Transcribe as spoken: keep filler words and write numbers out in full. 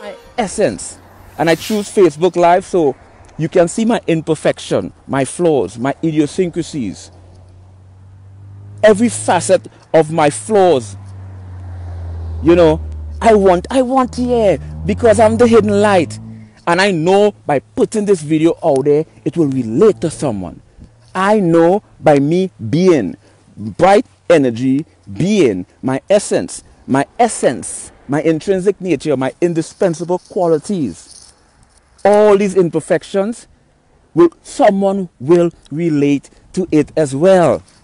my essence. And I choose Facebook Live so you can see my imperfection, my flaws, my idiosyncrasies. Every facet of my flaws. You know, I want, I want here because I'm the hidden light. And I know by putting this video out there, it will relate to someone. I know by me being bright energy, being my essence, my essence, my intrinsic nature, my indispensable qualities. All these imperfections, will, someone will relate to it as well.